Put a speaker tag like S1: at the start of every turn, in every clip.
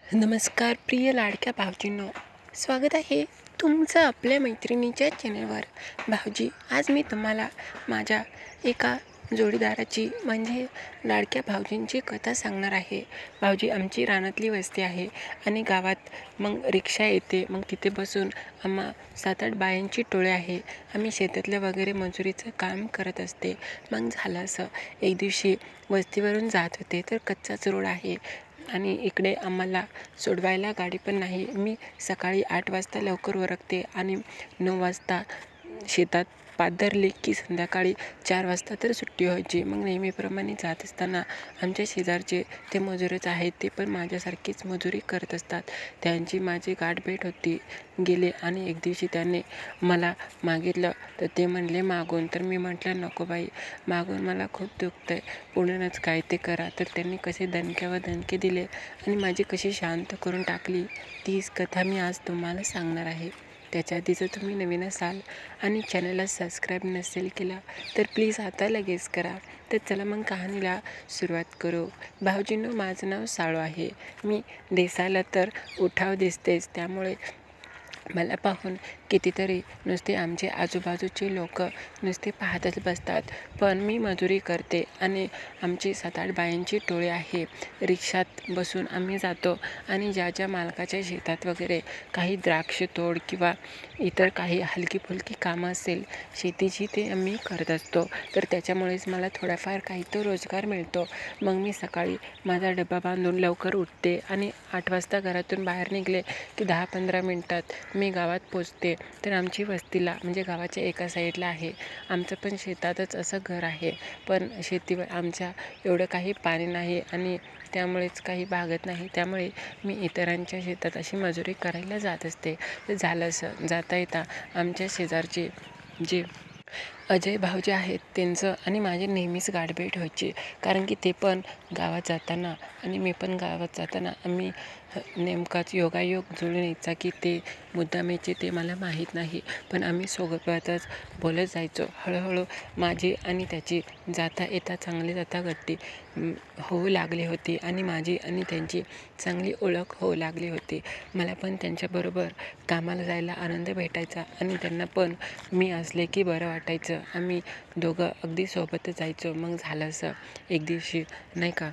S1: नमस्कार प्रिय लाडक्या भावजींनो, स्वागत आहे तुमचं आपल्या मैत्रिणीच्या चॅनलवर. भाऊजी, आज मी तुम्हाला माझ्या एका जोडीदाराची म्हणजे लाडक्या भाऊजींची कथा सांगणार आहे. भाऊजी, आमची रानातली वस्ती आहे आणि गावात मग रिक्षा येते. मग तिथे बसून आम्हा 7-8 बायांची टोळी आहे. आम्ही शेतातलं वगैरे मजुरीचं काम करत असते. मग झालं असं, एक दिवशी वस्तीवरून जात होते तर कच्चाच रोड आहे आणि इकडे आम्हाला सोडवायला गाडी पण नाही. मी सकाळी 8 वाजता लवकर उरकते आणि 9 वाजता शेतात पादरली की संध्याकाळी 4 वाजता तर सुट्टी व्हायची. मग नेहमीप्रमाणे जात असताना आमच्या शेजारचे ते मजुरच आहेत, ते पण माझ्यासारखीच मजुरी करत असतात. त्यांची माझी गाठभेट होती गेले आणि एक दिवशी त्याने मला मागितलं तर ते म्हणले मागून. तर मी म्हटलं नको बाई, मागून मला खूप दुखतं आहे, पुढूनच काय ते करा. तर त्यांनी कसे दणक्यावर दणके दिले आणि माझी कशी शांत करून टाकली, तीच कथा मी आज तुम्हाला सांगणार आहे. त्याच्या आधी जर तुम्ही नवीन असाल आणि चॅनलला सबस्क्राईब नसेल केला तर प्लीज आता लगेच करा. तर चला मग कहाणीला सुरुवात करू. भाऊजींनो, माझं नाव साळू आहे. मी दिसायला तर उठाव दिसतेच, त्यामुळे मला पाहून कितीतरी नुसते आमचे आजूबाजूचे लोक नुसते पाहतच बसतात. पण मी मजुरी करते आणि आमची 7-8 बायांची टोळी आहे. रिक्षात बसून आम्ही जातो आणि ज्या ज्या मालकाच्या शेतात वगैरे काही द्राक्ष तोड किंवा इतर काही हलकी फुलकी कामं असेल शेतीची, ते आम्ही करत असतो. तर त्याच्यामुळेच मला थोडाफार काही तो रोजगार मिळतो. मग मी सकाळी माझा डबा बांधून लवकर उठते आणि 8 वाजता घरातून बाहेर निघले की 10-15 मिनटात मी गावात पोचते. तर आमची वस्तीला म्हणजे गावाच्या एका साईडला आहे. आमचं पण शेतातच असं घर आहे, पण शेतीवर आमच्या एवढं काही पाणी नाही आणि त्यामुळेच काही भागत नाही. त्यामुळे मी इतरांच्या शेतात अशी मजुरी करायला जात असते. तर झालं असं, जाता येता आमच्या शेजारचे जे अजय भाऊजी आहेत त्यांचं आणि माझी नेहमीच गाठभेट व्हायची. कारण की ते पण गावात जाताना आणि मी पण गावात जाताना आम्ही नेमकाच योगायोग जुळून यायचा की ते मुद्दाम यायचे ते मला माहीत नाही, पण आम्ही सोबतच बोलत जायचो. हळूहळू माझी आणि त्याची जाता येता चांगली जाता गट्टी होऊ लागली होती आणि माझी आणि त्यांची चांगली ओळख होऊ लागली होती. मला पण त्यांच्याबरोबर कामाला जायला आनंद भेटायचा आणि त्यांना पण मी असले की बरं वाटायचं. आम्ही दोघं अगदी सोबतच जायचो. मग झालं असं, एक दिवशी नाही का,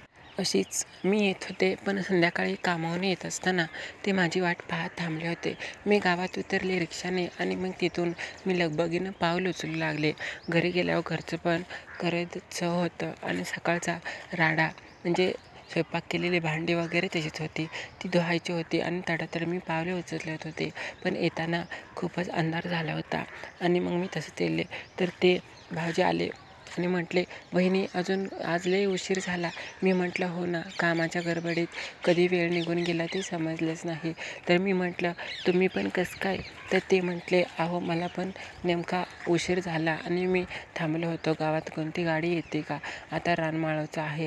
S1: अशीच मी येत होते, पण संध्याकाळी कामावरून येत असताना ते माझी वाट पाहत थांबले होते. मी गावात उतरले रिक्षाने आणि मग तिथून मी लगबगीनं पाऊल उचलू लागले. घरी गेल्यावर घरचं पण करायचं होतं आणि सकाळचा राडा म्हणजे स्वयंपाक केलेली भांडी वगैरे तशीच होती, ती धुवायची होती आणि तडातड मी पावले उचलत होते. पण येताना खूपच अंधार झाला होता आणि मग मी तसं चालले तर ते भाऊजी आले आणि म्हटले, "वहिनी, अजून आज लय उशीर झाला." मी म्हटलं, "हो ना, कामाच्या गडबडीत कधी वेळ निघून गेला ते समजलंच नाही." तर मी म्हटलं, "तुम्ही पण कसं काय?" तर ते म्हटले, "अहो, मला पण नेमका उशीर झाला आणि मी थांबलो होतो. गावात कोणती गाडी येते का? आता रानमाळवचं आहे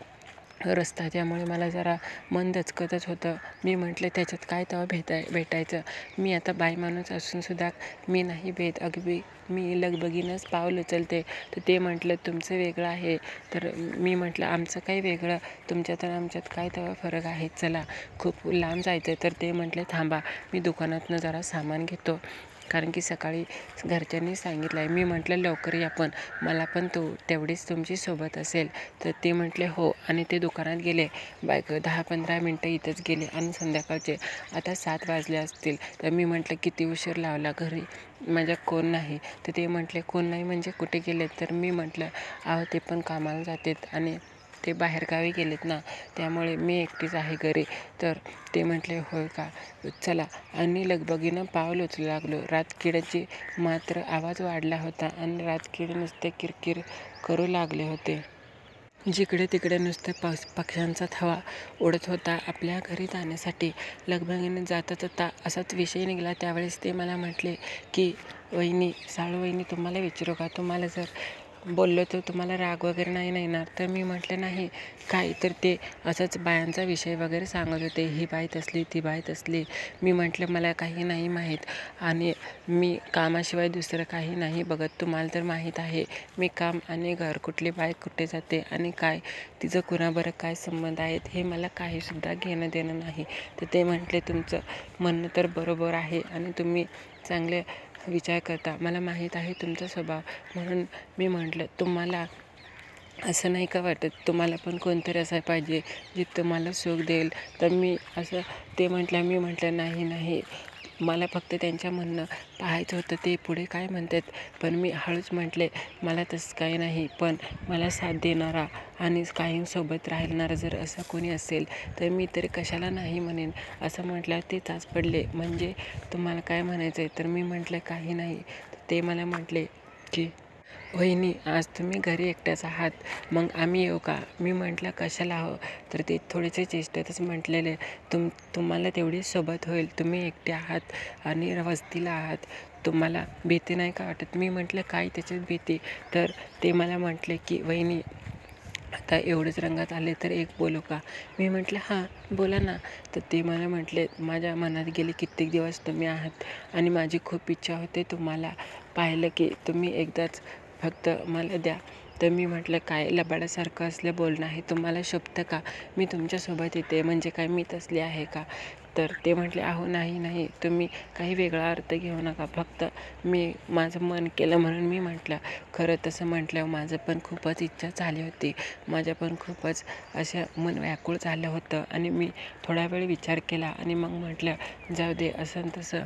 S1: रस्ता, त्यामुळे मला जरा मन दचकतच होतं." मी म्हटलं, "त्याच्यात काय तेव्हा भेटायचं, मी आता बाई माणूस असूनसुद्धा मी नाही भेट, अगदी मी लगबगीनंच पाऊल उचलते." तर ते म्हटलं, "तुमचं वेगळं आहे." तर मी म्हटलं, "आमचं काही वेगळं, तुमच्यात आणि आमच्यात काय तेव्हा फरक आहे, चला खूप लांब जायचं." तर ते म्हटले, "थांबा, मी दुकानातनं जरा सामान घेतो, कारण की सकाळी घरच्यांनी सांगितलं आहे." मी म्हटलं, "लवकर या, पण मला पण तेवढीच तुमची सोबत असेल." तर ते म्हटले, "हो." आणि ते दुकानात गेले. बायक 10-15 मिनटं इथंच गेले आणि संध्याकाळचे आता 7 वाजले असतील. तर मी म्हटलं, "किती उशीर लावला, घरी माझ्या कोण नाही." तर ते म्हटले, "कोण नाही म्हणजे कुठे गेलेत?" तर मी म्हटलं, "अहो, ते पण कामाला जातात आणि ते बाहेरगावी गेलेत ना, त्यामुळे मी एकटीच आहे घरी." तर ते म्हटले, "होय का, चला." आणि लगबगीनं पाऊल उचलू लागलो. रातकिड्याची मात्र आवाज वाढला होता आणि रातकिडे नुसते किरकिर करू लागले होते. जिकडे तिकडे नुसत्या पक्ष्यांचा थवा उडत होता आपल्या घरी जाण्यासाठी. लगबगीने जाता जाता असाच विषय निघाला. त्यावेळेस ते मला म्हटले की, "वहिनी, साळू वहिनी, तुम्हाला विचारू का? तुम्हाला जर बोललो तर तुम्हाला राग वगैरे नाही ना येणार? तर मी म्हटलं नाही. काय तर ते असंच बायांचा विषय वगैरे सांगत होते. ही बाई तसली, ती बाई तसली. मी म्हटलं मला काही नाही माहीत आणि मी कामाशिवाय दुसरं काही नाही बघत. तुम्हाला तर माहीत आहे मी काम आणि घर, कुठली बाई कुठे जाते आणि काय तिचं कुणाबरोबर काय संबंध आहेत हे मला काहीसुद्धा घेणं देणं नाही. तर ते म्हटले तुमचं म्हणणं तर बरोबर आहे आणि तुम्ही चांगले विचार करता. मला माहीत आहे तुमचा स्वभाव. म्हणून मी म्हटलं तुम्हाला असं नाही का वाटत? तुम्हाला पण कोणतरी असायला पाहिजे जे तुम्हाला सुख देईल. तर मी असं ते मी म्हटलं नाही नाही, मला फक्त त्यांच्या म्हणणं पाहायचं होतं ते पुढे काय म्हणतात. पण मी हळूच म्हटले मला तसं काही नाही, पण मला साथ देणारा आणि कायमसोबत राहणारा जर असं कोणी असेल तर मी तरी कशाला नाही म्हणेन. असं म्हटल्यावर ते चाच पडले. म्हणजे तुम्हाला काय म्हणायचं आहे? तर मी म्हटलं काही नाही. ते मला म्हटले की वहिनी आज तुम्ही घरी एकट्याच आहात, मग आम्ही येऊ का? मी म्हटलं कशाला हवं? तर ते थोडेसे चेष्टेतच म्हटलेले तुम्हाला तेवढी सोबत होईल. तुम्ही एकटे आहात आणि वस्तीला आहात, तुम्हाला भीती नाही का वाटत? मी म्हटलं काय त्याच्यात भीती? तर ते मला म्हटले की वहिनी आता एवढंच रंगात आले तर एक बोलू का? मी म्हटलं हां बोला ना. तर ते मला म्हटले माझ्या मनात गेले कित्येक दिवस तुम्ही आहात आणि माझी खूप इच्छा होते तुम्हाला पाहिलं की तुम्ही एकदाच फक्त मला द्या. तर मी म्हटलं काय लबाडासारखं असलं बोलणं आहे, तुम्हाला शोभतं का? मी तुमच्यासोबत येते म्हणजे काय मी तसली आहे का? तर ते म्हटले अहो नाही नाही, तुम्ही काही वेगळा अर्थ घेऊ नका, फक्त मी माझं मन केलं म्हणून मी म्हटलं. खरं तसं म्हटल्यावर माझं पण खूपच इच्छा झाली होती. माझ्या पण खूपच असं मन व्याकुळ झालं होतं आणि मी थोडा वेळ विचार केला आणि मग म्हटलं जाऊ दे असं न तसं.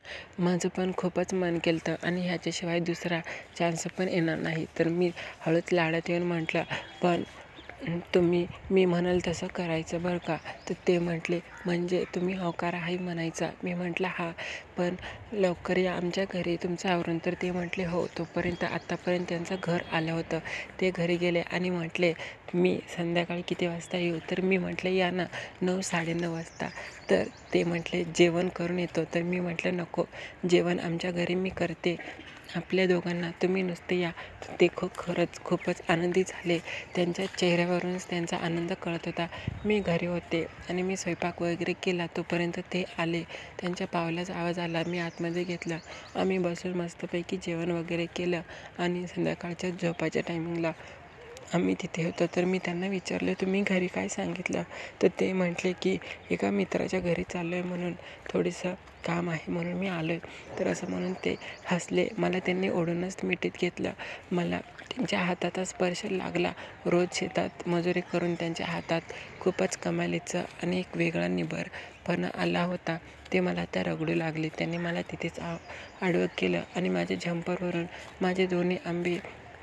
S1: माझं पण खूपच मन केलं होतं आणि ह्याच्याशिवाय दुसरा चान्स पण येणार नाही. तर मी हळूच लाडात येऊन म्हटलं पण तुम्ही मी म्हणाल तसं करायचं बरं का? तर ते म्हटले म्हणजे तुम्ही होकार आहे म्हणायचा? मी म्हटलं हां, पण लवकर या आमच्या घरी तुमचं आवरून. तर ते म्हटले हो. तोपर्यंत आत्तापर्यंत त्यांचं घर आलं होतं. ते घरी गेले आणि म्हटले मी संध्याकाळी किती वाजता येऊ? तर मी म्हटलं या ना 9-9:30 वाजता. तर ते म्हटले जेवण करून येतो. तर मी म्हटलं नको, जेवण आमच्या घरी मी करते आपल्या दोघांना, तुम्ही नुसते या. ते खरंच खूपच आनंदी झाले. त्यांच्या चेहऱ्यावरूनच त्यांचा आनंद कळत होता. मी घरी होते आणि मी स्वयंपाक वगैरे केला तोपर्यंत ते आले. त्यांच्या पावलाचा आवाज आला. मी आतमध्ये घेतलं. आम्ही बसून मस्तपैकी जेवण वगैरे केलं आणि संध्याकाळच्या झोपायच्या टायमिंगला आम्ही तिथे होतो. तर मी त्यांना विचारलं तुम्ही घरी काय सांगितलं? तर ते म्हटले की एका मित्राच्या घरी चाललो आहे म्हणून थोडंसं काम आहे म्हणून मी आलो आहे. तर असं म्हणून ते हसले. मला त्यांनी ओढूनच मिठीत घेतलं. मला त्यांच्या हाताचा स्पर्श लागला. रोज शेतात मजुरी करून त्यांच्या हातात खूपच कमालीचं आणि एक वेगळा निबरपणा आला होता. ते मला त्या रगडू लागले. त्यांनी मला तिथेच आडवं केलं आणि माझ्या झंपरवरून माझे दोन्ही आंबे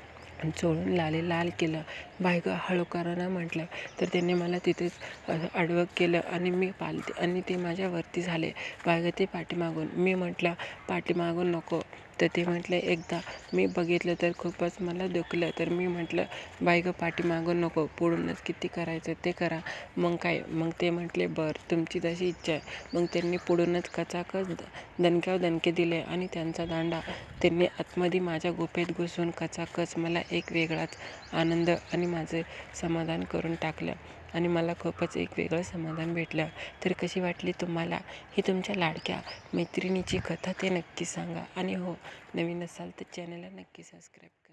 S1: चोळून लाल केलं. बाय गं हळू करा ना म्हटलं. तर त्यांनी मला तिथेच आडवं केलं आणि मी पालते आणि ते माझ्यावरती झाले. बाय गं ते पाठीमागून. मी म्हटलं पाठीमागून नको. तर ते म्हटले एकदा मी बघितलं तर खूपच मला दुखलं. तर मी म्हटलं बाय गं पाठीमागून नको, पुढूनच किती करायचं ते करा. मग काय? मग ते म्हटले बरं तुमची जशी इच्छा आहे. मग त्यांनी पुढूनच कचाकच दणक्यावर दणके दिले आणि त्यांचा दांडा त्यांनी आतमध्ये माझ्या गुफेत घुसून कचाकच मला एक वेगळाच आनंद आणि माझे समाधान करून टाकलं आणि मला खूपच एक वेगळं समाधान भेटलं. तर कशी वाटली तुम्हाला ही तुमच्या लाडक्या मैत्रिणीची कथा ते नक्की सांगा आणि हो नवीन असाल तर चॅनलला नक्की सबस्क्राईब